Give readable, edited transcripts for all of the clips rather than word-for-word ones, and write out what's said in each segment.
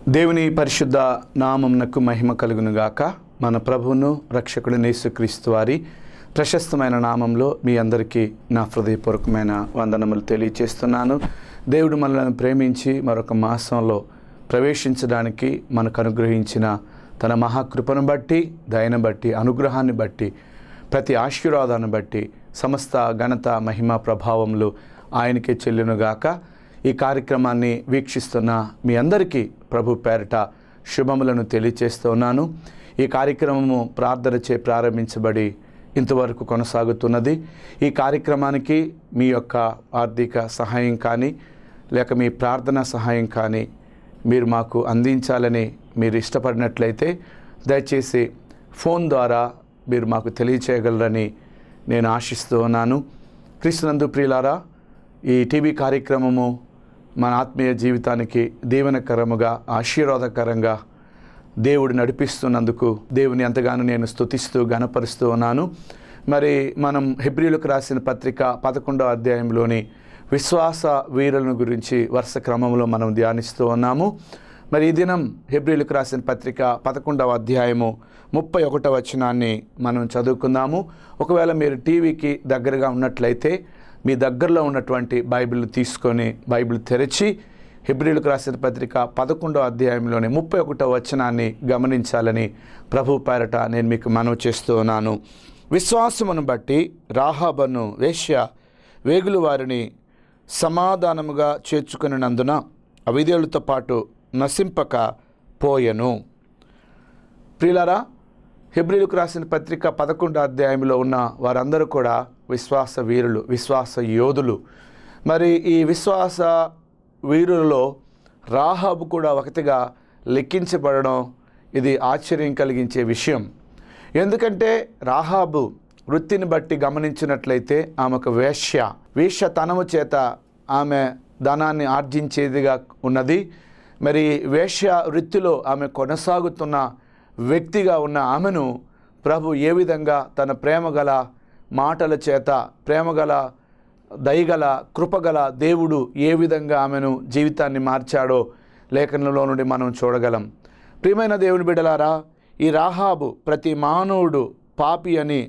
దేవుని పరిశుద్ధ నామమునకు మహిమ కలుగును గాక. మన ప్రభువును రక్షకుడైన యేసుక్రీస్తు వారి ప్రశస్తమైన నామంలో మీ అందరికీ నా హృదయపూర్వకమైన వందనములు తెలియజేస్తున్నాను. దేవుడు మనల్ని ప్రేమించి మరొక మాసంలో ప్రవేశించడానికి మనకు అనుగ్రహించిన తన మహాకృపను బట్టి, దయను బట్టి, అనుగ్రహాన్ని బట్టి, ప్రతి ఆశీర్వాదాన్ని బట్టి సమస్త ఘనత, మహిమ, ప్రభావములు ఆయనకే చెల్లునుగాక. ఈ కార్యక్రమాన్ని వీక్షిస్తున్న మీ అందరికీ ప్రభు పేరట శుభములను తెలియచేస్తూ ఉన్నాను. ఈ కార్యక్రమము ప్రార్థనచే ప్రారంభించబడి ఇంతవరకు కొనసాగుతున్నది. ఈ కార్యక్రమానికి మీ యొక్క ఆర్థిక సహాయం కానీ లేక మీ ప్రార్థనా సహాయం కానీ మీరు మాకు అందించాలని మీరు ఇష్టపడినట్లయితే దయచేసి ఫోన్ ద్వారా మీరు మాకు తెలియచేయగలరని నేను ఆశిస్తూ ఉన్నాను. క్రీస్తునందు ప్రియులారా, ఈ టీవీ కార్యక్రమము మన ఆత్మీయ జీవితానికి దీవెనకరముగా, ఆశీర్వాదకరంగా దేవుడు నడిపిస్తున్నందుకు దేవుని ఎంతగానో నేను స్తుతిస్తూ ఘనపరుస్తూ ఉన్నాను. మరి మనం హెబ్రీయులకు రాసిన పత్రిక 11వ అధ్యాయంలోని విశ్వాస వీరులను గురించి వరుస క్రమంలో మనం ధ్యానిస్తూ ఉన్నాము. మరి ఈ దినం హెబ్రీయులకు రాసిన పత్రిక 11వ అధ్యాయము 31వ వచనాన్ని మనం చదువుకుందాము. ఒకవేళ మీరు టీవీకి దగ్గరగా ఉన్నట్లయితే మీ దగ్గరలో ఉన్నటువంటి బైబిల్ తీసుకొని బైబిల్ తెరిచి హెబ్రీయులకు రాసిన పత్రిక 11వ అధ్యాయంలోని 31వ వచనాన్ని గమనించాలని ప్రభు పేరట నేను మీకు మనవి చేస్తూ ఉన్నాను. విశ్వాసమును బట్టి రాహాబను వేశ్య వేగులు వారిని సమాధానముగా చేర్చుకునినందున అవిధేయులతో పాటు నశింపక పోయెను. ప్రియులారా, హెబ్రీయులకు రాసిన పత్రిక 11వ అధ్యాయంలో ఉన్న వారందరూ కూడా విశ్వాస వీరులు, విశ్వాస యోధులు. మరి ఈ విశ్వాస వీరులలో రాహాబు కూడా ఒకటిగా లెక్కించబడడం ఇది ఆశ్చర్యం కలిగించే విషయం. ఎందుకంటే రాహాబు వృత్తిని బట్టి గమనించినట్లయితే ఆమెకు వేశ్యతనము చేత ఆమె ధనాన్ని ఆర్జించేదిగా ఉన్నది. మరి వేశ్య వృత్తిలో ఆమె కొనసాగుతున్న వ్యక్తిగా ఉన్న ఆమెను ప్రభు ఏ విధంగా తన ప్రేమగల మాటల చేత, ప్రేమగల, దయగల, కృపగల దేవుడు ఏ విధంగా ఆమెను జీవితాన్ని మార్చాడో లేఖనంలో నుండి మనం చూడగలం. ప్రియమైన దేవుని బిడ్డలారా, ఈ రాహాబు ప్రతి మానవుడు పాపి అని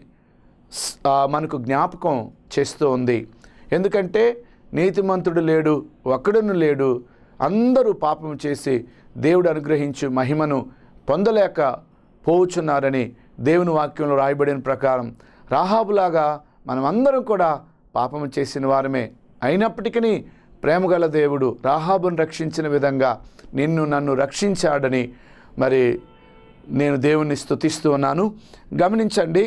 మనకు జ్ఞాపకం చేస్తూ ఉంది. ఎందుకంటే నీతిమంతుడు లేడు, ఒక్కడును లేడు, అందరూ పాపం చేసి దేవుడు అనుగ్రహించు మహిమను పొందలేక పోవుచున్నారని దేవుని వాక్యంలో రాయబడిన ప్రకారం రాహాబులాగా మనమందరం కూడా పాపము చేసిన వారమే. అయినప్పటికీ ప్రేమగల దేవుడు రాహాబును రక్షించిన విధంగా నిన్ను నన్ను రక్షించాడని మరి నేను దేవుణ్ణి స్తుతిస్తూ ఉన్నాను. గమనించండి,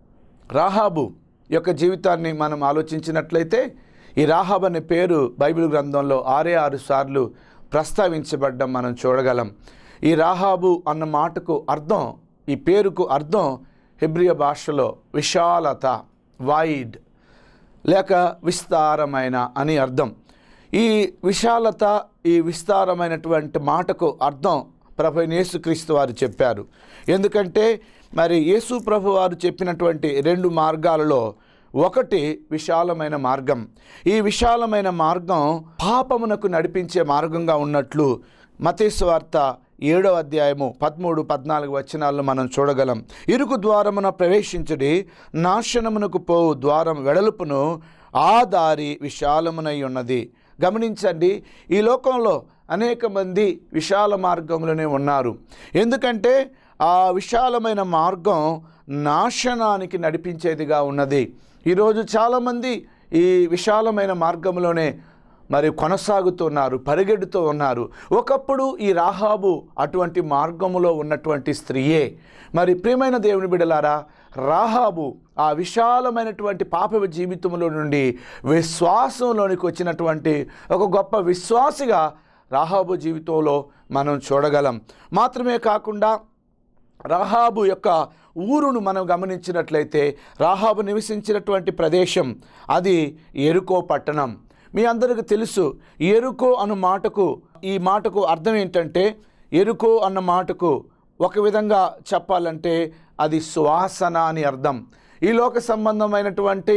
రాహాబు యొక్క జీవితాన్ని మనం ఆలోచించినట్లయితే ఈ రాహాబు అనే పేరు బైబిల్ గ్రంథంలో 6 సార్లు ప్రస్తావించబడ్డం మనం చూడగలం. ఈ రాహాబు అన్న మాటకు అర్థం, ఈ పేరుకు అర్థం హెబ్రియ భాషలో విశాలత, వైడ్ లేక విస్తారమైన అని అర్థం. ఈ విశాలత, ఈ విస్తారమైనటువంటి మాటకు అర్థం ప్రభు యేసుక్రీస్తు వారు చెప్పారు. ఎందుకంటే మరి యేసు ప్రభు వారు చెప్పినటువంటి 2 మార్గాలలో ఒకటి విశాలమైన మార్గం. ఈ విశాలమైన మార్గం పాపమునకు నడిపించే మార్గంగా ఉన్నట్లు మత్తయి సువార్త 7వ అధ్యాయము 13, 14 వచనాలను మనం చూడగలం. ఇరుకు ద్వారమున ప్రవేశించుడి, నాశనమునకు పోవు ద్వారం వెడల్పును, ఆ దారి విశాలమునై ఉన్నది. గమనించండి, ఈ లోకంలో అనేక మంది విశాల మార్గంలోనే ఉన్నారు. ఎందుకంటే ఆ విశాలమైన మార్గం నాశనానికి నడిపించేదిగా ఉన్నది. ఈరోజు చాలామంది ఈ విశాలమైన మార్గంలోనే మరి కొనసాగుతున్నారు, పరిగెడుతూ ఉన్నారు. ఒకప్పుడు ఈ రాహాబు అటువంటి మార్గములో ఉన్నటువంటి స్త్రీయే. మరి ప్రియమైన దేవుని బిడ్డలారా, రాహాబు ఆ విశాలమైనటువంటి పాప జీవితంలో నుండి విశ్వాసంలోనికి వచ్చినటువంటి ఒక గొప్ప విశ్వాసిగా రాహాబు జీవితంలో మనం చూడగలం. మాత్రమే కాకుండా రాహాబు యొక్క ఊరును మనం గమనించినట్లయితే రాహాబు నివసించినటువంటి ప్రదేశం అది యెరికో పట్టణం. మీ అందరికీ తెలుసు, యెరికో అన్న మాటకు, ఈ మాటకు అర్థం ఏంటంటే, యెరికో అన్న మాటకు ఒక విధంగా చెప్పాలంటే అది సువాసన అని అర్థం. ఈ లోక సంబంధమైనటువంటి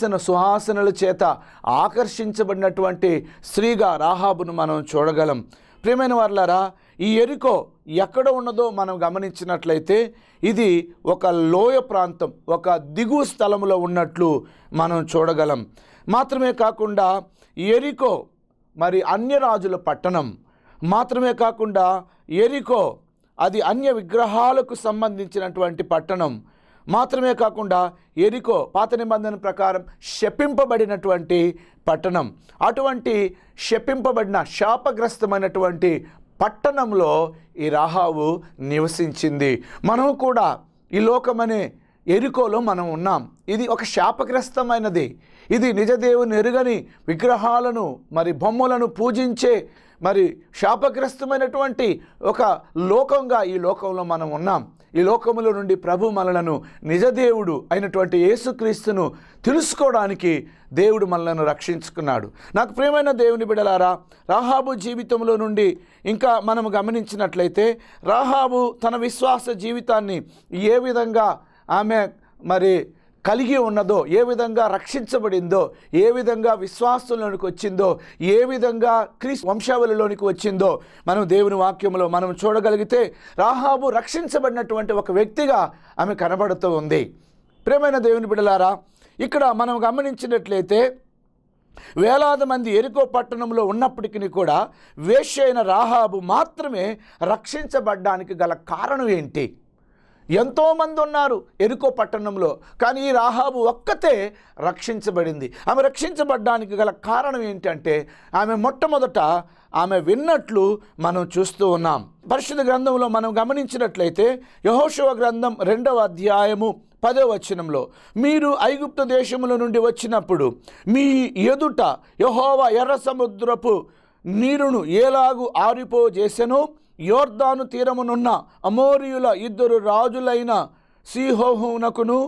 సువాసనల చేత ఆకర్షించబడినటువంటి స్త్రీగా రాహాబును మనం చూడగలం. ప్రియమైన వారలారా, ఈ యెరికో ఎక్కడ ఉన్నదో మనం గమనించినట్లయితే ఇది ఒక లోయ ప్రాంతం, ఒక దిగువ స్థలంలో ఉన్నట్లు మనం చూడగలం. మాత్రమే కాకుండా యెరికో మరి అన్యరాజుల పట్టణం. మాత్రమే కాకుండా యెరికో అది అన్య విగ్రహాలకు సంబంధించినటువంటి పట్టణం. మాత్రమే కాకుండా యెరికో పాత నిబంధన ప్రకారం శపింపబడినటువంటి పట్టణం. అటువంటి శపింపబడిన శాపగ్రస్తమైనటువంటి పట్టణంలో ఈ రాహాబు నివసించింది. మనం కూడా ఈ లోకమనే యెరికోలో మనం ఉన్నాం. ఇది ఒక శాపగ్రస్తమైనది. ఇది నిజదేవుని ఎరుగని విగ్రహాలను మరి బొమ్మలను పూజించే మరి శాపగ్రస్తమైనటువంటి ఒక లోకంగా ఈ లోకంలో మనం ఉన్నాం. ఈ లోకములో నుండి ప్రభు మనలను నిజదేవుడు అయినటువంటి యేసుక్రీస్తును తెలుసుకోవడానికి దేవుడు మనలను రక్షించుకున్నాడు. నాకు ప్రియమైన దేవుని బిడ్డలారా, రాహాబు జీవితంలో నుండి ఇంకా మనం గమనించినట్లయితే రాహాబు తన విశ్వాస జీవితాన్ని ఏ విధంగా ఆమె మరి కలిగి ఉన్నదో, ఏ విధంగా రక్షించబడిందో, ఏ విధంగా విశ్వాసంలోనికి వచ్చిందో, ఏ విధంగా క్రీస్తు వంశావళిలోనికి వచ్చిందో మనం దేవుని వాక్యంలో మనం చూడగలిగితే రాహాబు రక్షించబడినటువంటి ఒక వ్యక్తిగా ఆమె కనబడుతూ ఉంది. ప్రియమైన దేవుని బిడ్డలారా, ఇక్కడ మనం గమనించినట్లయితే వేలాది మంది యెరికో పట్టణంలో ఉన్నప్పటికీ కూడా వేశ్య అయిన రాహాబు మాత్రమే రక్షించబడ్డానికి గల కారణం ఏంటి? ఎంతోమంది ఉన్నారు యెరికో పట్టణంలో, కానీ ఈ రాహాబు ఒక్కతే రక్షించబడింది. ఆమె రక్షించబడ్డానికి గల కారణం ఏంటంటే ఆమె మొట్టమొదట ఆమె విన్నట్లు మనం చూస్తూ ఉన్నాం. పరిశుద్ధ గ్రంథంలో మనం గమనించినట్లయితే యెహోషువ గ్రంథం 2వ అధ్యాయము 10వ వచనంలో, మీరు ఐగుప్తు దేశముల నుండి వచ్చినప్పుడు మీ ఎదుట యెహోవా ఎర్ర సముద్రపు నీరును ఏలాగు ఆరిపోజేసెనో, యోర్దాను తీరమునున్న అమోరీయుల 2 రాజులైన సీహోహునకును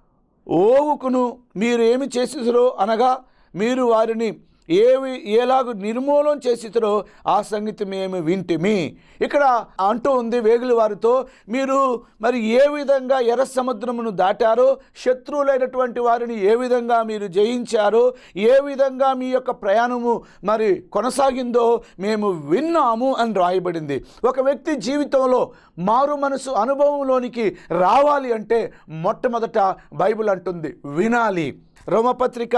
ఓగుకును మీరు ఏమి చేసిరో అనగా, మీరు వారిని ఏలాగు నిర్మూలన చేసిరో ఆ సంగతి మేము వింటిమి. ఇక్కడ అంటూ ఉంది వేగుల వారితో, మీరు మరి ఏ విధంగా ఎర్ర సముద్రమును దాటారో, శత్రువులైనటువంటి వారిని ఏ విధంగా మీరు జయించారో, ఏ విధంగా మీ యొక్క ప్రయాణము మరి కొనసాగిందో మేము విన్నాము అని రాయబడింది. ఒక వ్యక్తి జీవితంలో మారు మనసు అనుభవంలోనికి రావాలి అంటే మొట్టమొదట బైబిల్ అంటుంది వినాలి. రోమపత్రిక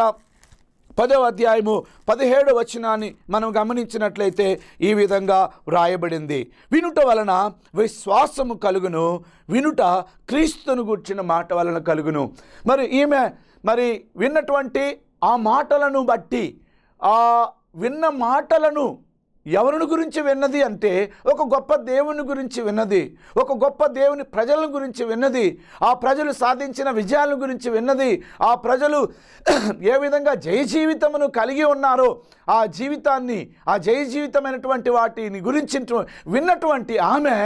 10వ అధ్యాయము 17వ వచనాన్ని మనం గమనించినట్లయితే ఈ విధంగా వ్రాయబడింది, వినుట వలన విశ్వాసము కలుగును, వినుట క్రీస్తును గూర్చిన మాట వలన కలుగును. మరి ఈమె మరి విన్నటువంటి ఆ మాటలను బట్టి, ఆ విన్న మాటలను ఎవరిని గురించి విన్నది అంటే ఒక గొప్ప దేవుని గురించి విన్నది, ఒక గొప్ప దేవుని ప్రజల గురించి విన్నది, ఆ ప్రజలు సాధించిన విజయాల గురించి విన్నది, ఆ ప్రజలు ఏ విధంగా జయ జీవితమును కలిగి ఉన్నారో ఆ జీవితాన్ని, ఆ జయ జీవితమైనటువంటి వాటిని గురించి విన్నటువంటి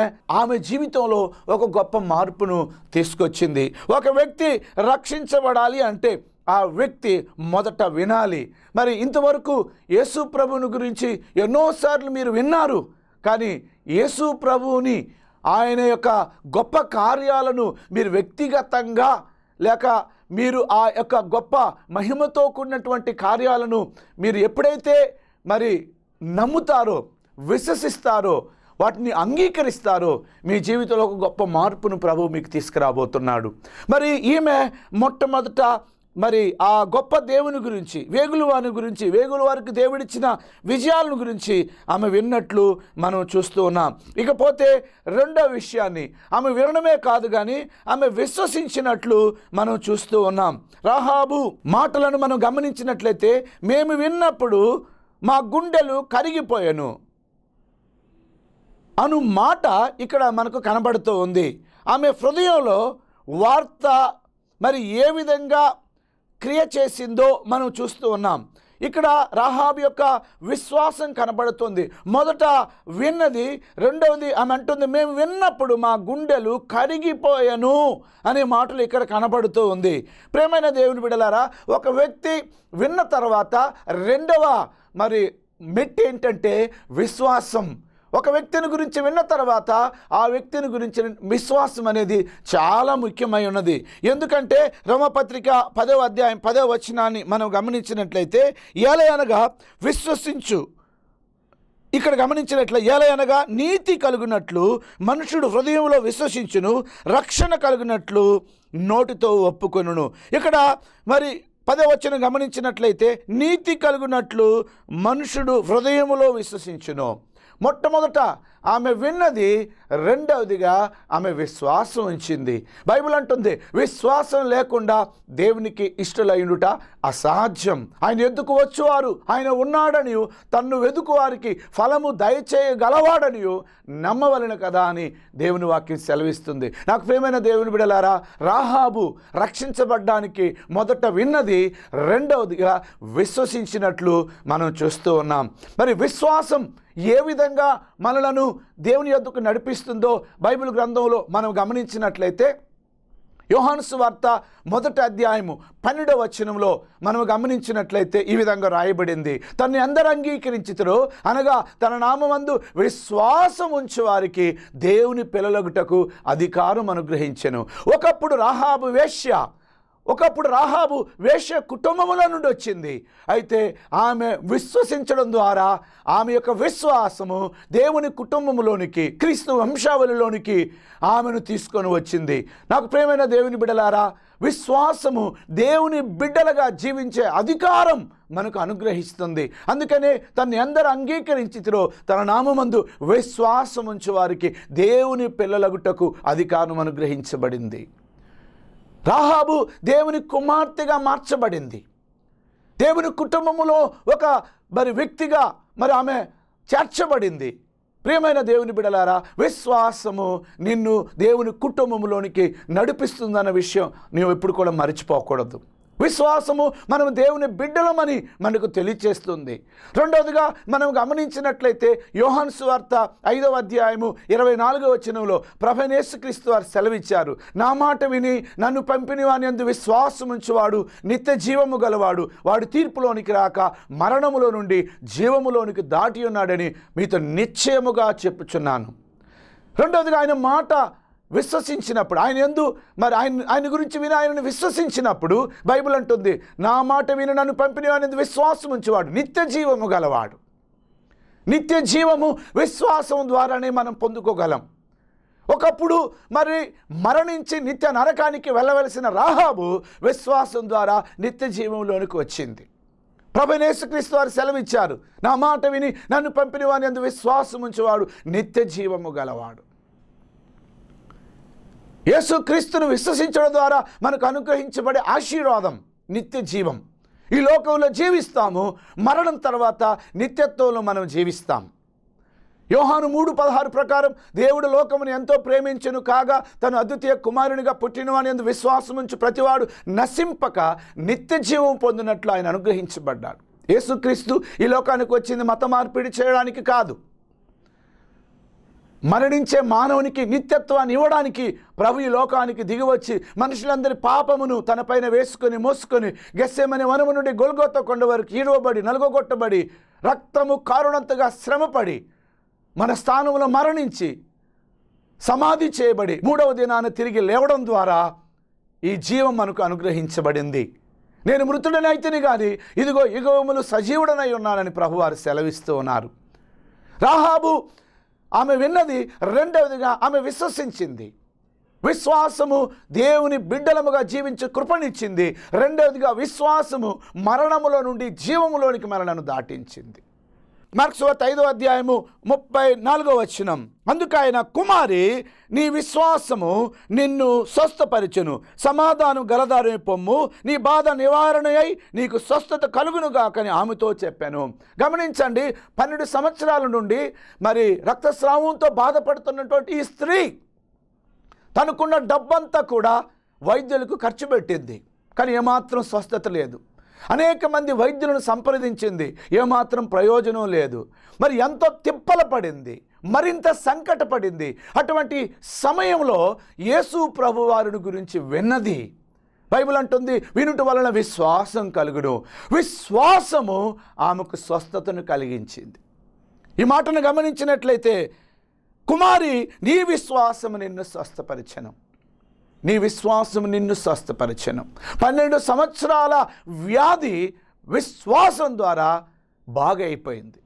ఆమె జీవితంలో ఒక గొప్ప మార్పును తీసుకొచ్చింది. ఒక వ్యక్తి రక్షించబడాలి అంటే ఆ వ్యక్తి మొదట వినాలి. మరి ఇంతవరకు యేసు ప్రభువుని గురించి ఎన్నోసార్లు మీరు విన్నారు, కానీ యేసు ప్రభువుని, ఆయన యొక్క గొప్ప కార్యాలను మీరు వ్యక్తిగతంగా లేక మీరు ఆ యొక్క గొప్ప మహిమతో కూడినటువంటి కార్యాలను మీరు ఎప్పుడైతే మరి నమ్ముతారో, విశ్వసిస్తారో, వాటిని అంగీకరిస్తారో మీ జీవితంలో ఒక గొప్ప మార్పును ప్రభువు మీకు తీసుకురాబోతున్నాడు. మరి ఈమె మొట్టమొదట మరి ఆ గొప్ప దేవుని గురించి, వేగుల వారి గురించి, వేగుల వారికి దేవుడిచ్చిన విజయాలను గురించి ఆమె విన్నట్లు మనం చూస్తూ ఉన్నాం. ఇకపోతే రెండో విషయాన్ని ఆమె వినడమే కాదు కానీ ఆమె విశ్వసించినట్లు మనం చూస్తూ ఉన్నాం. రాహాబు మాటలను మనం గమనించినట్లయితే, మేము విన్నప్పుడు మా గుండెలు కరిగిపోయాను అను మాట ఇక్కడ మనకు కనబడుతూ ఉంది. ఆమె హృదయంలో వార్త మరి ఏ విధంగా క్రియ చేసిందో మనం చూస్తూ ఉన్నాం. ఇక్కడ రాహాబు యొక్క విశ్వాసం కనబడుతుంది. మొదట విన్నది, రెండవది ఆమె అంటుంది మేము విన్నప్పుడు మా గుండెలు కరిగిపోయాను అనే మాటలు ఇక్కడ కనబడుతూ ఉంది. ప్రియమైన దేవుని బిడ్డలారా, ఒక వ్యక్తి విన్న తర్వాత రెండవ మరి మెట్టు ఏంటంటే విశ్వాసం. ఒక వ్యక్తిని గురించి విన్న తర్వాత ఆ వ్యక్తిని గురించి విశ్వాసం అనేది చాలా ముఖ్యమై ఉన్నది. ఎందుకంటే రోమపత్రిక 10వ అధ్యాయం 10వ వచనాన్ని మనం గమనించినట్లయితే, ఏలయనగా విశ్వసించు ఇక్కడ గమనించినట్లు ఏలయనగా నీతి కలుగునట్లు మనుషుడు హృదయంలో విశ్వసించును, రక్షణ కలుగునట్లు నోటితో ఒప్పుకొనును. ఇక్కడ మరి 10వ వచనం గమనించినట్లయితే నీతి కలుగునట్లు మనుషుడు హృదయములో విశ్వసించును. మొట్టమొదట ఆమె విన్నది, రెండవదిగా ఆమె విశ్వాసం ఉంచింది. బైబిల్ అంటుంది విశ్వాసం లేకుండా దేవునికి ఇష్టలైనట అసాధ్యం. ఆయన ఎద్దుకు వచ్చువారు ఆయన ఉన్నాడని, తన్ను వెదుకు వారికి ఫలము దయచేయగలవాడని నమ్మవలెను కదా అని దేవుని వాక్యం సెలవిస్తుంది. నాకు ప్రియమైన దేవుని బిడ్డలారా, రాహాబు రక్షించబడ్డానికి మొదట విన్నది, రెండవదిగా విశ్వసించినట్లు మనం చూస్తూ ఉన్నాం. మరి విశ్వాసం ఏ విధంగా మనలను దేవుని యొద్దకు నడిపిస్తుందో బైబిల్ గ్రంథంలో మనం గమనించినట్లయితే యోహాను సువార్త 1వ అధ్యాయము 12వ వచనంలో మనం గమనించినట్లయితే ఈ విధంగా రాయబడింది, తన్ని అందరూ అంగీకరించుదురో అనగా తన నామమందు విశ్వాసం ఉంచు వారికి దేవుని పిల్లలగుటకు అధికారం అనుగ్రహించెను. ఒకప్పుడు రాహాబు వేశ్య కుటుంబముల నుండి వచ్చింది. అయితే ఆమె విశ్వసించడం ద్వారా ఆమె యొక్క విశ్వాసము దేవుని కుటుంబంలోనికి, క్రీస్తు వంశావళిలోనికి ఆమెను తీసుకొని వచ్చింది. నాకు ప్రియమైన దేవుని బిడ్డలారా, విశ్వాసము దేవుని బిడ్డలుగా జీవించే అధికారం మనకు అనుగ్రహిస్తుంది. అందుకనే తన్ని అందరూ అంగీకరించితిరో తన నామమందు విశ్వాసం ఉంచు వారికి దేవుని పిల్లలగుటకు అధికారం అనుగ్రహించబడింది. రాహాబు దేవుని కుమార్తెగా మార్చబడింది. దేవుని కుటుంబములో ఒక వ్యక్తిగా ఆమె చేర్చబడింది. ప్రియమైన దేవుని బిడ్డలారా, విశ్వాసము నిన్ను దేవుని కుటుంబంలోనికి నడిపిస్తుందన్న విషయం నీవు ఎప్పుడు కూడా మర్చిపోకూడదు. విశ్వాసము మనం దేవుని బిడ్డలమని మనకు తెలియచేస్తుంది. రెండవదిగా మనం గమనించినట్లయితే యోహాను సువార్త 5వ అధ్యాయము 24వ వచనంలో ప్రభువైన యేసుక్రీస్తు వారు సెలవిచ్చారు, నా మాట విని నన్ను పంపిన వాని యందు విశ్వాసం ఉంచువాడు నిత్య జీవము గలవాడు, వాడు తీర్పులోనికి రాక మరణములో నుండి జీవములోనికి దాటి ఉన్నాడని మీతో నిశ్చయముగా చెప్పుచున్నాను. రెండవదిగా ఆయన మాట విశ్వసించినప్పుడు, ఆయన యందు ఆయన గురించి విని ఆయనను విశ్వసించినప్పుడు బైబిల్ అంటుంది, నా మాట విని నన్ను పంపిన వాని యందు విశ్వాసం ఉంచువాడు నిత్య జీవము గలవాడు. నిత్య జీవము విశ్వాసం ద్వారానే మనం పొందుకోగలం. ఒకప్పుడు మరణించి నిత్య నరకానికి వెళ్ళవలసిన రాహాబు విశ్వాసం ద్వారా నిత్య జీవంలోనికి వచ్చింది. ప్రభువైన యేసుక్రీస్తు వారు సెలవిచ్చారు, నా మాట విని నన్ను పంపిన వాని యందు విశ్వాసం ఉంచువాడు నిత్య జీవము గలవాడు. యేసుక్రీస్తును విశ్వసించడం ద్వారా మనకు అనుగ్రహించబడే ఆశీర్వాదం నిత్య జీవం. ఈ లోకంలో జీవిస్తాము, మరణం తర్వాత నిత్యత్వంలో మనం జీవిస్తాం. యోహాను 3:16 ప్రకారం దేవుడు లోకమును ఎంతో ప్రేమించెను కాగా తను అద్వితీయ కుమారునిగా పుట్టినవాని యందు విశ్వాసం ఉంచి ప్రతివాడు నశింపక నిత్య జీవం పొందినట్లు ఆయన అనుగ్రహించబడ్డాడు. యేసుక్రీస్తు ఈ లోకానికి వచ్చింది మత మార్పిడి చేయడానికి కాదు, మరణించే మానవునికి నిత్యత్వాన్ని ఇవ్వడానికి ప్రభు ఈ లోకానికి దిగివచ్చి మనుషులందరి పాపమును తనపైన వేసుకొని మోసుకొని గెత్సేమనే వనము నుండి గొల్గొతా కొండ వరకు ఈడవబడి నలుగొట్టబడి రక్తము కారునంతగా శ్రమపడి మన స్థానంలో మరణించి సమాధి చేయబడి 3వ దినాన తిరిగి లేవడం ద్వారా ఈ జీవం మనకు అనుగ్రహించబడింది. నేను మృతుడనైతిని కానీ ఇదిగో యుగములు సజీవుడనై ఉన్నానని ప్రభువారు సెలవిస్తూ ఉన్నారు. రాహాబు ఆమె విన్నది, రెండవదిగా ఆమె విశ్వసించింది. విశ్వాసము దేవుని బిడ్డలముగా జీవించే కృపనిచ్చింది. రెండవదిగా విశ్వాసము మరణములో నుండి జీవములోనికి మనలను దాటించింది. మార్కు సువార్త 5వ అధ్యాయము 34వ వచనం, అందుకైన కుమారి నీ విశ్వాసము నిన్ను స్వస్థపరిచెను, సమాధానం గలదారని పొమ్ము, నీ బాధ నివారణ అయి నీకు స్వస్థత కలుగునుగాకని ఆమెతో చెప్పాను. గమనించండి, 12 సంవత్సరాల నుండి రక్తస్రావంతో బాధపడుతున్నటువంటి ఈ స్త్రీ తనకున్న డబ్బంతా కూడా వైద్యులకు ఖర్చు పెట్టింది, కానీ ఏమాత్రం స్వస్థత లేదు. అనేక మంది వైద్యులను సంప్రదించింది, ఏమాత్రం ప్రయోజనం లేదు. ఎంతో తిప్పల పడింది, మరింత సంకటపడింది. అటువంటి సమయంలో యేసు ప్రభువారిని గురించి విన్నది. బైబిల్ అంటుంది, వినుట వలన విశ్వాసం కలుగును. విశ్వాసము ఆమెకు స్వస్థతను కలిగించింది. ఈ మాటను గమనించినట్లయితే, కుమారి నీ విశ్వాసము నిన్ను స్వస్థపరిచెను, నీ విశ్వాసం నిన్ను స్వస్థపరిచెను. 12 సంవత్సరాల వ్యాధి విశ్వాసం ద్వారా బాగైపోయింది.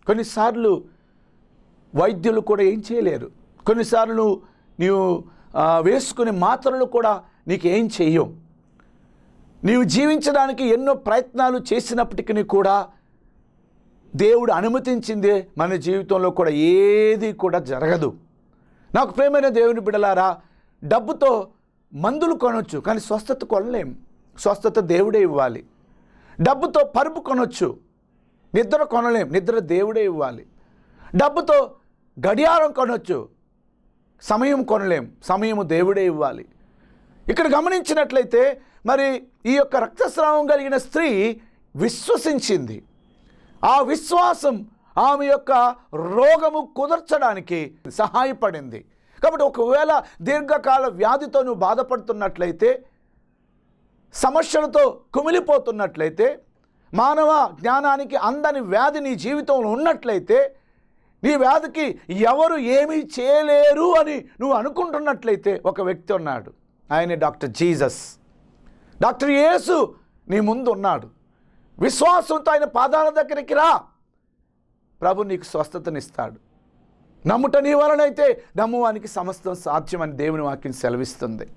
కొన్నిసార్లు వైద్యులు కూడా ఏం చేయలేరు. కొన్నిసార్లు నీవు వేసుకునే మాత్రలు కూడా నీకు ఏం చెయ్యవు. నీవు జీవించడానికి ఎన్నో ప్రయత్నాలు చేసినప్పటికీ కూడా దేవుడు అనుమతించిందే మన జీవితంలో కూడా ఏది కూడా జరగదు. నాకు ప్రియమైన దేవుని బిడ్డలారా, డబ్బుతో మందులు కొనొచ్చు, కానీ స్వస్థత కొనలేం. స్వస్థత దేవుడే ఇవ్వాలి. డబ్బుతో పరుపు కొనొచ్చు, నిద్ర కొనలేం. నిద్ర దేవుడే ఇవ్వాలి. డబ్బుతో గడియారం కొనొచ్చు, సమయం కొనలేం. సమయము దేవుడే ఇవ్వాలి. ఇక్కడ గమనించినట్లయితే మరి ఈ యొక్క రక్తస్రావం కలిగిన స్త్రీ విశ్వసించింది. ఆ విశ్వాసం ఆమె యొక్క రోగము కుదర్చడానికి సహాయపడింది. కాబట్టి ఒకవేళ దీర్ఘకాల వ్యాధితో నువ్వు బాధపడుతున్నట్లయితే, సమస్యలతో కుమిలిపోతున్నట్లయితే, మానవ జ్ఞానానికి అందని వ్యాధి నీ జీవితంలో ఉన్నట్లయితే, నీ వ్యాధికి ఎవరు ఏమీ చేయలేరు అని నువ్వు అనుకుంటున్నట్లయితే, ఒక వ్యక్తి ఉన్నాడు. ఆయనే డాక్టర్ జీసస్. డాక్టర్ యేసు నీ ముందు ఉన్నాడు. విశ్వాసంతో ఆయన పాదాల దగ్గరికి రా, ప్రభు నీకు స్వస్థతనిస్తాడు. నమ్ముట నీ వలనైతే నమ్మువానికి సమస్తం సాధ్యమని దేవుని వాక్యం సెలవిస్తుంది.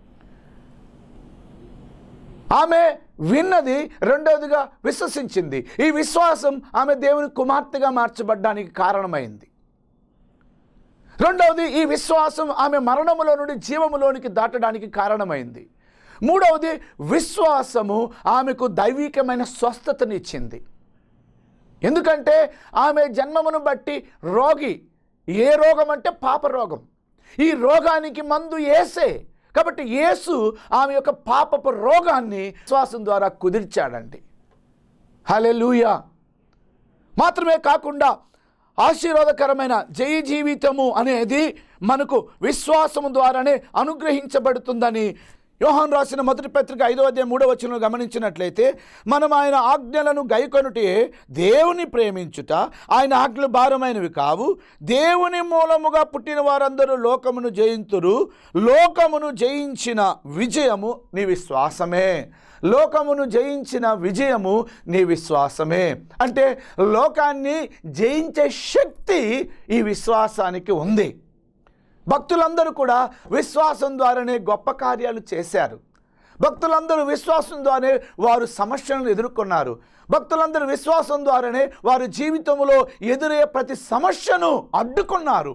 ఆమె విన్నది, రెండవదిగా విశ్వసించింది. ఈ విశ్వాసం ఆమె దేవుని కుమార్తెగా మార్చబడ్డానికి కారణమైంది. రెండవది, ఈ విశ్వాసం ఆమె మరణములో నుండి జీవములోనికి దాటడానికి కారణమైంది. మూడవది, విశ్వాసము ఆమెకు దైవికమైన స్వస్థతనిచ్చింది. ఎందుకంటే ఆమె జన్మమును బట్టి రోగి. ఏ రోగం అంటే పాప రోగం. ఈ రోగానికి మందు యేసే. కాబట్టి యేసు ఆమె యొక్క పాపపు రోగాన్ని విశ్వాసం ద్వారా కుదిర్చాడండి. హల్లెలూయా. మాత్రమే కాకుండా ఆశీర్వాదకరమైన జయ జీవితము అనేది మనకు విశ్వాసము ద్వారానే అనుగ్రహించబడుతుందని యోహాను రాసిన మొదటి పత్రిక 5వ అధ్యాయం 3వ వచనంలో గమనించినట్లయితే, మనం ఆయన ఆజ్ఞలను గైకొనుటే దేవుని ప్రేమించుట, ఆయన ఆజ్ఞలు భారమైనవి కావు. దేవుని మూలముగా పుట్టిన వారందరూ లోకమును జయింతురు. లోకమును జయించిన విజయము నీ విశ్వాసమే. లోకమును జయించిన విజయము నీ విశ్వాసమే. అంటే లోకాన్ని జయించే శక్తి ఈ విశ్వాసానికి ఉంది. భక్తులందరూ కూడా విశ్వాసం ద్వారానే గొప్ప కార్యాలు చేశారు. భక్తులందరూ విశ్వాసం ద్వారానే వారు సమస్యలను ఎదుర్కొన్నారు. భక్తులందరూ విశ్వాసం ద్వారానే వారి జీవితంలో ఎదురయ్యే ప్రతి సమస్యను అడ్డుకున్నారు.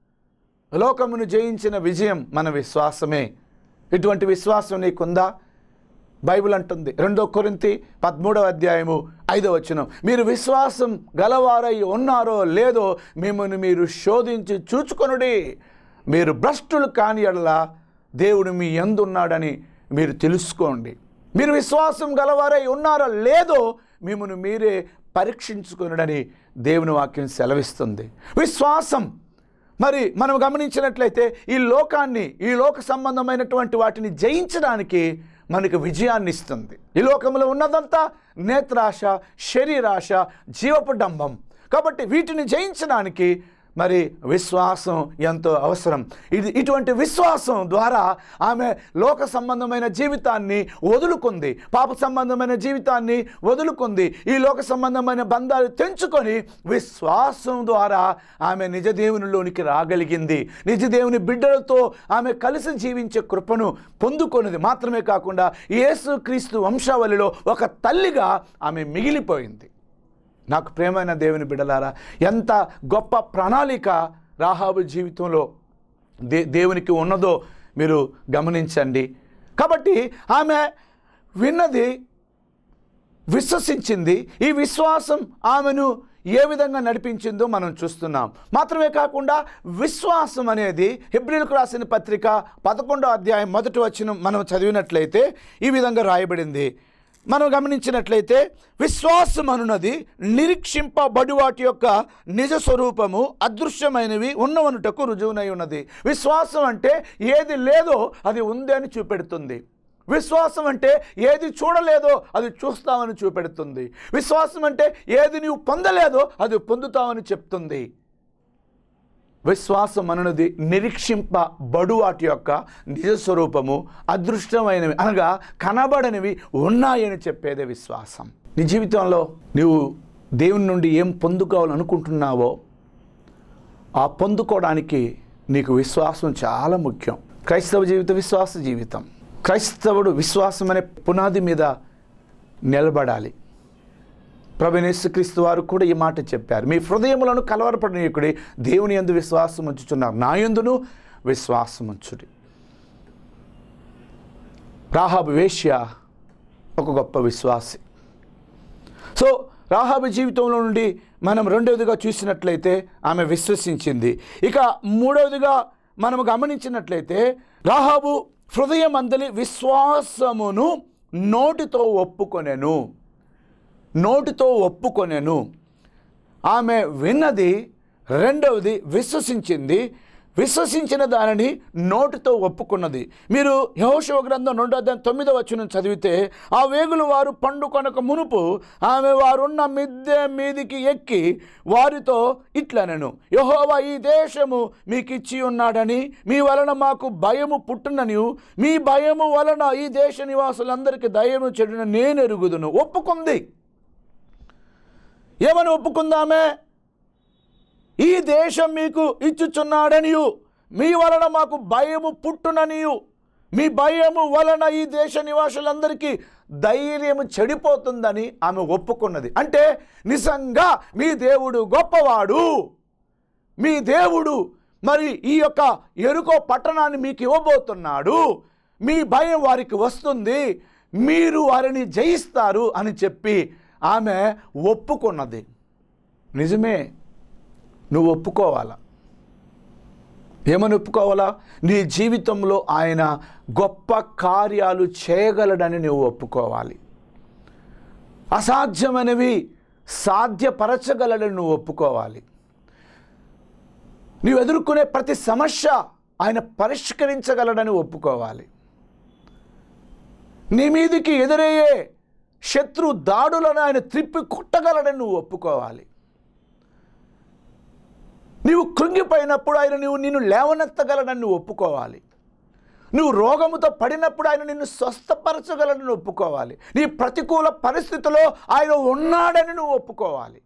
లోకమును జయించిన విజయం మన విశ్వాసమే. ఇటువంటి విశ్వాసం నీకుందా? బైబిల్ అంటుంది 2 కొరింథీ 13వ అధ్యాయము 5వ వచనం, మీరు విశ్వాసం గలవారై ఉన్నారో లేదో మిమ్మల్ని మీరు శోధించి చూచుకొనుడి. మీరు భ్రష్టులు కాని యెడల దేవుడు మీ యందు ఉన్నాడని మీరు తెలుసుకోండి. మీరు విశ్వాసం గలవారై ఉన్నారో లేదో మిమ్మల్ని మీరే పరీక్షించుకొనుడని దేవుని వాక్యం సెలవిస్తుంది. విశ్వాసం మరి మనం గమనించినట్లయితే ఈ లోకాన్ని, ఈ లోక సంబంధమైనటువంటి వాటిని జయించడానికి మనకు విజయాన్ని ఇస్తుంది. ఈ లోకంలో ఉన్నదంతా నేత్రాశ, శరీరాశ, జీవపు డంబం. కాబట్టి వీటిని జయించడానికి మరి విశ్వాసం ఎంతో అవసరం. ఇటువంటి విశ్వాసం ద్వారా ఆమె లోక సంబంధమైన జీవితాన్ని వదులుకుంది, పాప సంబంధమైన జీవితాన్ని వదులుకుంది, ఈ లోక సంబంధమైన బంధాలు తెంచుకొని విశ్వాసం ద్వారా ఆమె నిజ దేవునిలోనికి రాగలిగింది. నిజ దేవుని బిడ్డలతో ఆమె కలిసి జీవించే కృపను పొందుకొనిది. మాత్రమే కాకుండా యేసుక్రీస్తు వంశావళిలో ఒక తల్లిగా ఆమె మిగిలిపోయింది. నాకు ప్రియమైన దేవుని బిడ్డలారా, ఎంత గొప్ప ప్రణాళిక రాహాబు జీవితంలో దేవునికి ఉన్నదో మీరు గమనించండి. కాబట్టి ఆమె విన్నది, విశ్వసించింది. ఈ విశ్వాసం ఆమెను ఏ విధంగా నడిపించిందో మనం చూస్తున్నాం. మాత్రమే కాకుండా విశ్వాసం అనేది హెబ్రీయులకు రాసిన పత్రిక 11వ అధ్యాయం 1వ వచనం మనం చదివినట్లయితే ఈ విధంగా రాయబడింది. మనం గమనించినట్లయితే, విశ్వాసం అనున్నది నిరీక్షింపబడి వాటి యొక్క నిజ స్వరూపము అదృశ్యమైనవి ఉన్నవనుటకు రుజువునై ఉన్నది. విశ్వాసం అంటే ఏది లేదో అది ఉంది అని చూపెడుతుంది. విశ్వాసం అంటే ఏది చూడలేదో అది చూస్తామని చూపెడుతుంది. విశ్వాసం అంటే ఏది నీవు పొందలేదో అది పొందుతామని చెప్తుంది. విశ్వాసం అనున్నది నిరీక్షింపబడు వాటి యొక్క నిజస్వరూపము అదృష్టమైనవి అనగా కనబడనివి ఉన్నాయని చెప్పేదే విశ్వాసం. నీ జీవితంలో నువ్వు దేవుని నుండి ఏం పొందుకోవాలనుకుంటున్నావో ఆ పొందుకోవడానికి నీకు విశ్వాసం చాలా ముఖ్యం. క్రైస్తవ జీవితం విశ్వాస జీవితం. క్రైస్తవుడు విశ్వాసం అనే పునాది మీద నిలబడాలి. ప్రభువైన యేసుక్రీస్తు వారు కూడా ఈ మాట చెప్పారు, మీ హృదయములను కలవరపడనీయకుడి, దేవుని యందు విశ్వాసం ఉంచుచున్నారు, నా యందును విశ్వాసం ఉంచుడి. రాహాబు వేశ్య ఒక గొప్ప విశ్వాసి. సో రాహాబు జీవితంలో నుండి మనం రెండవదిగా చూసినట్లయితే ఆమె విశ్వసించింది. ఇక మూడవదిగా మనం గమనించినట్లయితే రాహాబు హృదయం అందలి విశ్వాసమును నోటితో ఒప్పుకొనెను. ఆమె విన్నది, రెండవది విశ్వసించిన దానిని నోటితో ఒప్పుకున్నది. మీరు యెహోషువ గ్రంథం 2:9 చదివితే, ఆ వేగులు వారు పండుకొనక మునుపు ఆమె వారున్న మిద్దె మీదికి ఎక్కి వారితో ఇట్లనెను, యెహోవా ఈ దేశము మీకు ఇచ్చి ఉన్నాడని, మీ వలన మాకు భయము పుట్టునని, మీ భయము వలన ఈ దేశ నివాసులందరికీ దయము చెడున నేను ఎరుగుదును. ఒప్పుకుంది. ఏమని ఒప్పుకుందామే? ఈ దేశం మీకు ఇచ్చుచున్నాడనియు, మీ వలన మాకు భయము పుట్టుననియు, మీ భయము వలన ఈ దేశ నివాసులందరికీ ధైర్యము చెడిపోతుందని ఆమె ఒప్పుకున్నది. అంటే నిజంగా మీ దేవుడు గొప్పవాడు, మీ దేవుడు మరి ఈ యొక్క యెరికో పట్టణాన్ని మీకు ఇవ్వబోతున్నాడు, మీ భయం వారికి వస్తుంది, మీరు వారిని జయిస్తారు అని చెప్పి ఆమె ఒప్పుకున్నది. నిజమే, నువ్వు ఒప్పుకోవాలా. ఏమని ఒప్పుకోవాలా? నీ జీవితంలో ఆయన గొప్ప కార్యాలు చేయగలడని నువ్వు ఒప్పుకోవాలి. అసాధ్యమైనవి సాధ్యపరచగలడని నువ్వు ఒప్పుకోవాలి. నీవు ఎదుర్కొనే ప్రతి సమస్య ఆయన పరిష్కరించగలడని ఒప్పుకోవాలి. నీ మీదికి ఎదురయ్యే శత్రు దాడులను ఆయన త్రిప్పి కొట్టగలడని నువ్వు ఒప్పుకోవాలి. నీవు కృంగిపోయినప్పుడు ఆయన నిన్ను లేవనెత్తగలడని నువ్వు ఒప్పుకోవాలి. నువ్వు రోగముతో పడినప్పుడు ఆయన నిన్ను స్వస్థపరచగలడని ఒప్పుకోవాలి. నీ ప్రతికూల పరిస్థితిలో ఆయన ఉన్నాడని నువ్వు ఒప్పుకోవాలి.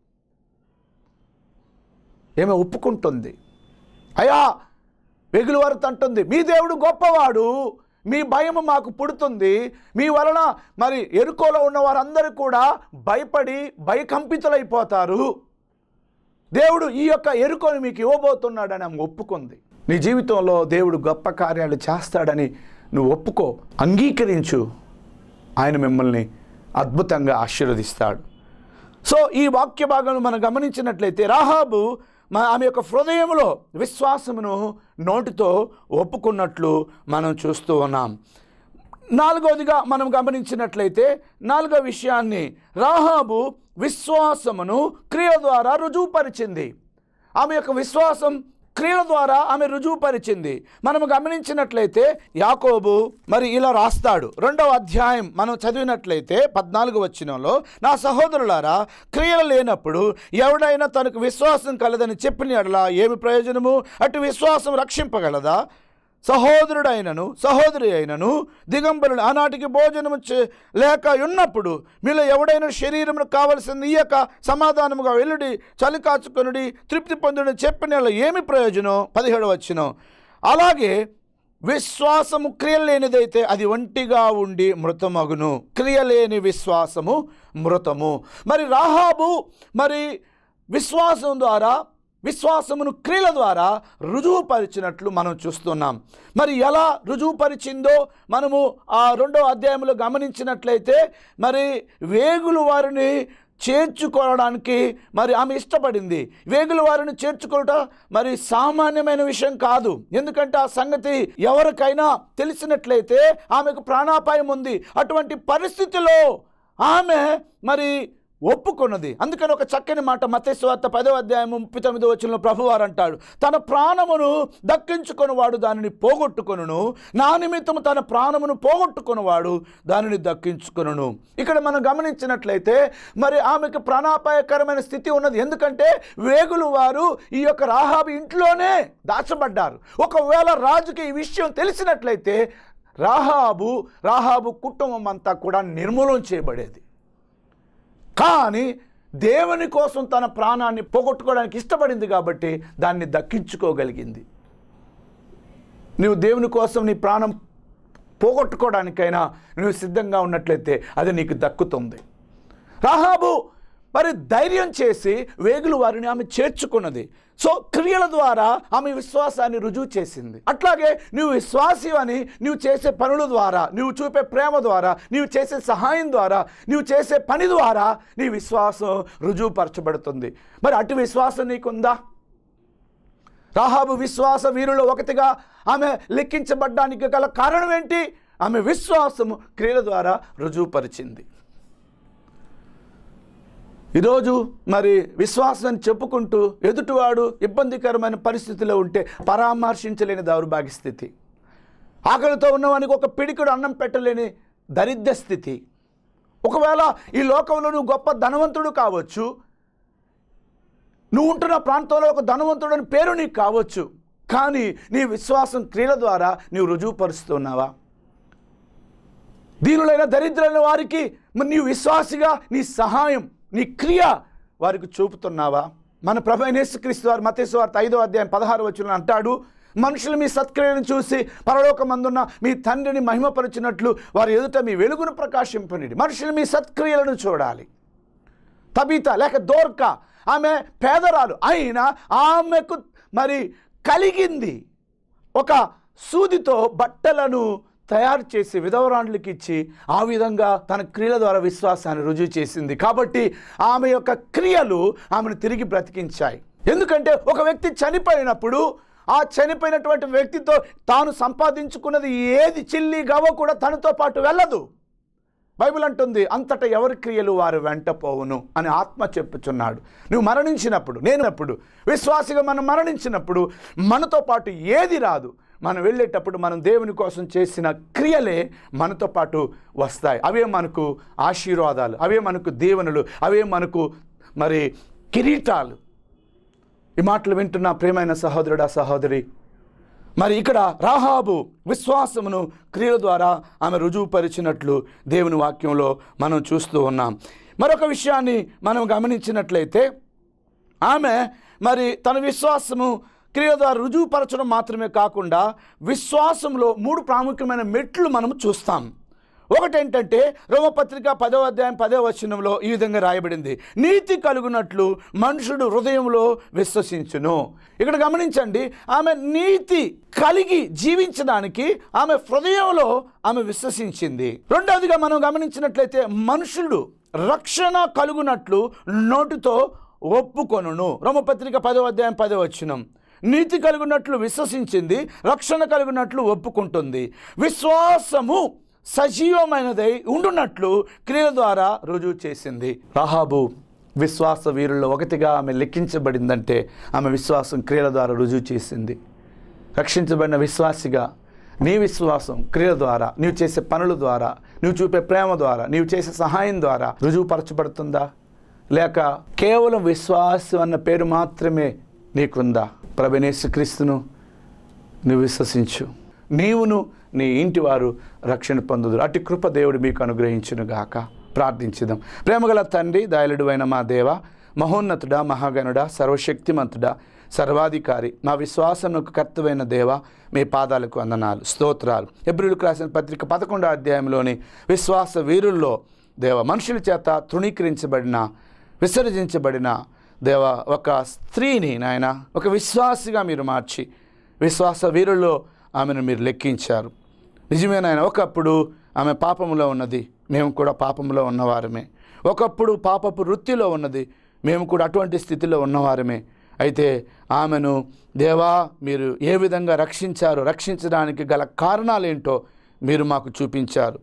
ఏమో ఒప్పుకుంటుంది. అయ్యా వెగులు వారితో అంటుంది, మీ దేవుడు గొప్పవాడు, మీ భయము మాకు పుడుతుంది, మీ వలన మరి యెరికోలో ఉన్న వారందరూ కూడా భయపడి భయకంపితులైపోతారు, దేవుడు ఈ యొక్క యెరికోని మీకు ఇవ్వబోతున్నాడని ఆమె ఒప్పుకుంది. నీ జీవితంలో దేవుడు గొప్ప కార్యాలు చేస్తాడని నువ్వు ఒప్పుకో, అంగీకరించు, ఆయన మిమ్మల్ని అద్భుతంగా ఆశీర్వదిస్తాడు. సో ఈ వాక్య భాగంలో మనం గమనించినట్లయితే రాహాబు ఆమె యొక్క హృదయంలో విశ్వాసమును నోటితో ఒప్పుకున్నట్లు మనం చూస్తూ ఉన్నాం. నాలుగవదిగా మనం గమనించినట్లయితే నాలుగవ విషయాన్ని, రాహాబు విశ్వాసమును క్రియల ద్వారా రుజువుపరిచింది. ఆమె యొక్క విశ్వాసం క్రియల ద్వారా ఆమె రుజువుపరిచింది. మనం గమనించినట్లయితే యాకోబు మరి ఇలా రాస్తాడు, 2వ అధ్యాయం మనం చదివినట్లయితే 14వ వచనంలో, నా సహోదరులారా, క్రియలు లేనప్పుడు ఎవడైనా తనకు విశ్వాసం కలదని చెప్పిన యెడల ఏమి ప్రయోజనము? అటు విశ్వాసం రక్షింపగలదా? సహోదరుడైనను సహోదరి అయినను దిగంబరుడు ఆనాటికి భోజనము లేక ఉన్నప్పుడు మీలో ఎవడైనా శరీరమును కావలసింది ఇయ్యక సమాధానముగా వెల్లుడి, చలి కాచుకొనుడి, తృప్తి పొందుడి చెప్పిన ఏమి ప్రయోజనం? 17వ వచనం, అలాగే విశ్వాసము క్రియలేనిదైతే అది ఒంటిగా ఉండి మృతమగును. క్రియలేని విశ్వాసము మృతము. మరి రాహాబు మరి విశ్వాసమును క్రియల ద్వారా రుజువుపరిచినట్లు మనం చూస్తున్నాం. మరి ఎలా రుజువుపరిచిందో మనము ఆ 2వ అధ్యాయంలో గమనించినట్లయితే, మరి వేగులు వారిని చేర్చుకోవడానికి మరి ఆమె ఇష్టపడింది. వేగుల వారిని చేర్చుకోవటం మరి సామాన్యమైన విషయం కాదు. ఎందుకంటే ఆ సంగతి ఎవరికైనా తెలిసినట్లయితే ఆమెకు ప్రాణాపాయం ఉంది. అటువంటి పరిస్థితిలో ఆమె మరి ఒప్పుకున్నది. అందుకని ఒక చక్కని మాట మత్తయి సువార్త 10వ అధ్యాయం 39వ వచనంలో ప్రభువారు అంటాడు, తన ప్రాణమును దక్కించుకొనివాడు దానిని పోగొట్టుకొనును, నా నిమిత్తము తన ప్రాణమును పోగొట్టుకొనివాడు దానిని దక్కించుకొనును. ఇక్కడ మనం గమనించినట్లయితే మరి ఆమెకు ప్రాణాపాయకరమైన స్థితి ఉన్నది. ఎందుకంటే వేగులు వారు ఈ యొక్క రాహాబు ఇంట్లోనే దాచబడ్డారు. ఒకవేళ రాజుకి ఈ విషయం తెలిసినట్లయితే రాహాబు కుటుంబం అంతా కూడా నిర్మూలన చేయబడేది. కానీ దేవుని కోసం తన ప్రాణాన్ని పోగొట్టుకోవడానికి ఇష్టపడింది కాబట్టి దాన్ని దక్కించుకోగలిగింది. నువ్వు దేవుని కోసం నీ ప్రాణం పోగొట్టుకోవడానికైనా నువ్వు సిద్ధంగా ఉన్నట్లయితే అది నీకు దక్కుతుంది. రాహాబు మరి ధైర్యం చేసి వేగుల వారిని ఆమె చేర్చుకున్నది. సో క్రియల ద్వారా ఆమె విశ్వాసాన్ని రుజువు చేసింది. అట్లాగే నువ్వు విశ్వాసి అని నువ్వు చేసే పనుల ద్వారా, నువ్వు చూపే ప్రేమ ద్వారా, నువ్వు చేసే సహాయం ద్వారా, నువ్వు చేసే పని ద్వారా నీ విశ్వాసం రుజువుపరచబడుతుంది. మరి అటు విశ్వాసం నీకుందా? రాహాబు విశ్వాస వీరులో ఒకటిగా ఆమె లెక్కించబడ్డానికి గల కారణం ఏంటి? ఆమె విశ్వాసము క్రియల ద్వారా రుజువుపరిచింది. ఈరోజు మరి విశ్వాసం చెప్పుకుంటూ ఎదుటివాడు ఇబ్బందికరమైన పరిస్థితిలో ఉంటే పరామర్శించలేని దౌర్భాగ్య స్థితి, ఆకలితో ఉన్నవానికి ఒక పిడికుడు అన్నం పెట్టలేని దరిద్ర స్థితి. ఒకవేళ ఈ లోకంలో నువ్వు గొప్ప ధనవంతుడు కావచ్చు, నువ్వు ఉంటున్న ప్రాంతంలో ఒక ధనవంతుడు అని పేరు నీకు కావచ్చు, కానీ నీ విశ్వాసం క్రియల ద్వారా నీవు రుజువుపరుస్తున్నావా? దీనులైన దరిద్రులైన వారికి మరి నీవు విశ్వాసిగా నీ సహాయం, నీ క్రియ వారికి చూపుతున్నావా? మన ప్రభువైన యేసుక్రీస్తు వారు మత్తయి సువార్త 5వ అధ్యాయం 16వ వచనంలో అంటాడు, మనుషులు మీ సత్క్రియలను చూసి పరలోకమందున్న మీ తండ్రిని మహిమపరచినట్లు వారి ఎదుట మీ వెలుగును ప్రకాశింపనిడి. మనుషులు మీ సత్క్రియలను చూడాలి. తబిత లేక దోర్క ఆమె పేదరాలు అయినా ఆమెకు మరి కలిగింది ఒక సూదితో బట్టలను తయారు చేసి విధవరాండ్లకి ఇచ్చి ఆ విధంగా తన క్రియల ద్వారా విశ్వాసాన్ని రుజువు చేసింది. కాబట్టి ఆమె యొక్క క్రియలు ఆమెను తిరిగి బ్రతికించాయి. ఎందుకంటే ఒక వ్యక్తి చనిపోయినప్పుడు ఆ చనిపోయినటువంటి వ్యక్తితో తాను సంపాదించుకున్నది ఏది చిల్లి గవ్వ కూడా తనతో పాటు వెళ్ళదు. బైబిల్ అంటుంది, అంతటా ఎవరి క్రియలు వారు వెంట పోవును అని ఆత్మ చెప్పుచున్నాడు. నువ్వు మరణించినప్పుడు, నేనప్పుడు విశ్వాసిగా మనం మరణించినప్పుడు మనతో పాటు ఏది రాదు. మనం వెళ్ళేటప్పుడు మనం దేవుని కోసం చేసిన క్రియలే మనతో పాటు వస్తాయి. అవే మనకు ఆశీర్వాదాలు, అవే మనకు దీవెనలు, అవే మనకు మరి కిరీటాలు. ఈ మాటలు వింటున్న ప్రియమైన సహోదరుడా సహోదరి, మరి ఇక్కడ రాహాబు విశ్వాసమును క్రియల ద్వారా ఆమె రుజువుపరిచినట్లు దేవుని వాక్యంలో మనం చూస్తూ ఉన్నాం. మరొక విషయాన్ని మనం గమనించినట్లయితే ఆమె మరి తన విశ్వాసము క్రియల ద్వారా రుజువుపరచడం మాత్రమే కాకుండా విశ్వాసంలో 3 ప్రాముఖ్యమైన మెట్లు మనం చూస్తాం. ఒకటేంటంటే రోమపత్రిక 10వ అధ్యాయం 10వ వచనంలో ఈ విధంగా రాయబడింది, నీతి కలుగునట్లు మనుషుడు హృదయంలో విశ్వసించును. ఇక్కడ గమనించండి, ఆమె నీతి కలిగి జీవించడానికి ఆమె హృదయంలో ఆమె విశ్వసించింది. రెండవదిగా మనం గమనించినట్లయితే మనుషుడు రక్షణ కలుగునట్లు నోటితో ఒప్పుకొనును. రోమపత్రిక 10వ అధ్యాయం 10వ వచనం, నీతి కలుగునట్లు విశ్వసించింది, రక్షణ కలుగునట్లు ఒప్పుకుంటుంది. విశ్వాసము సజీవమైనదై ఉండునట్లు క్రియల ద్వారా రుజువు చేసింది. రాహాబు విశ్వాస వీరుల్లో ఒకటిగా ఆమె లెక్కించబడిందంటే ఆమె విశ్వాసం క్రియల ద్వారా రుజువు చేసింది. రక్షించబడిన విశ్వాసిగా నీ విశ్వాసం క్రియల ద్వారా, నీవు చేసే పనుల ద్వారా, నీవు చూపే ప్రేమ ద్వారా, నీవు చేసే సహాయం ద్వారా రుజువుపరచబడుతుందా? లేక కేవలం విశ్వాసం అన్న పేరు మాత్రమే నీకుందా? ప్రభువైన యేసుక్రీస్తును నువ్వు విశ్వసించు, నీవును నీ ఇంటి వారు రక్షణ పొందుదురు. అటు కృప దేవుడు మీకు అనుగ్రహించునుగాక. ప్రార్థించుదాం. ప్రేమగల తండ్రి, దయాళుడు అయిన మా దేవ, మహోన్నతుడా, మహాగణుడా, సర్వశక్తిమంతుడా, సర్వాధికారి, మా విశ్వాసమునకు కర్తవైన దేవ, మీ పాదాలకు వందనాలు, స్తోత్రాలు. హెబ్రీయులకు రాసిన పత్రిక 11వ అధ్యాయంలోని విశ్వాస వీరుల్లో దేవ, మనుషుల చేత తృణీకరించబడిన, విసర్జించబడిన దేవ ఒక స్త్రీని నాయన ఒక విశ్వాసిగా మీరు మార్చి విశ్వాస వీరుల్లో ఆమెను మీరు లెక్కించారు. నిజమే నాయన, ఒకప్పుడు ఆమె పాపములో ఉన్నది, మేము కూడా పాపములో ఉన్నవారమే. ఒకప్పుడు పాపపు వృత్తిలో ఉన్నది, మేము కూడా అటువంటి స్థితిలో ఉన్నవారమే. అయితే ఆమెను దేవా మీరు ఏ విధంగా రక్షించారో, రక్షించడానికి గల కారణాలేంటో మీరు మాకు చూపించారు.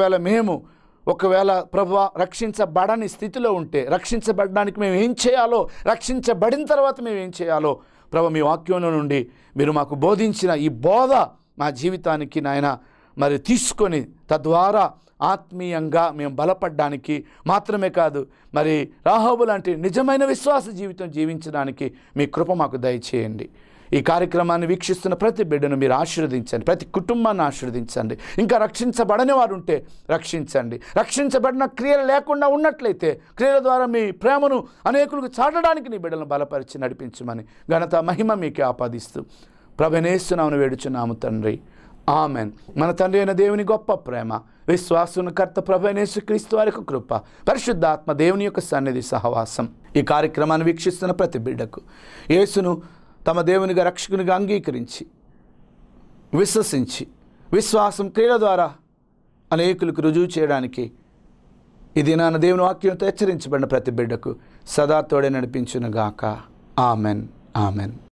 ఒకవేళ ప్రభువా రక్షించబడని స్థితిలో ఉంటే రక్షించబడడానికి మేము ఏం చేయాలో, రక్షించబడిన తర్వాత మేము ఏం చేయాలో ప్రభు మీ వాక్యంలో నుండి మీరు మాకు బోధించిన ఈ బోధ మా జీవితానికి నాయన మరి తీసుకొని తద్వారా ఆత్మీయంగా మేము బలపడడానికి మాత్రమే కాదు, మరి రాహాబు లాంటి నిజమైన విశ్వాస జీవితం జీవించడానికి మీ కృప మాకు దయచేయండి. ఈ కార్యక్రమాన్ని వీక్షిస్తున్న ప్రతి బిడ్డను మీరు ఆశీర్వదించండి, ప్రతి కుటుంబాన్ని ఆశీర్వదించండి. ఇంకా రక్షించబడని వారు ఉంటే రక్షించండి. రక్షించబడిన క్రియలు లేకుండా ఉన్నట్లయితే క్రియల ద్వారా మీ ప్రేమను అనేకులకు చాటడానికి నీ బిడ్డలను బలపరిచి నడిపించమని ఘనత మహిమ మీకే ఆపాదిస్తూ ప్రభునేస్తున్నామని వేడుచున్నాము తండ్రి. ఆమెన్. మన తండ్రి అయిన దేవుని గొప్ప ప్రేమ, విశ్వాసునికర్త ప్రభునేసుక్రీస్తు వారి యొక్క కృప, పరిశుద్ధాత్మ దేవుని యొక్క సన్నిధి సహవాసం ఈ కార్యక్రమాన్ని వీక్షిస్తున్న ప్రతి బిడ్డకు యేసును తమ దేవునిగా రక్షకునిగా అంగీకరించి విశ్వసించి విశ్వాసం క్రియల ద్వారా అనేకులకు రుజువు చేయడానికి ఇది నా దేవుని వాక్యంతో హెచ్చరించబడిన ప్రతి బిడ్డకు సదా తోడే నడిపించునుగాక. ఆమెన్. ఆమెన్.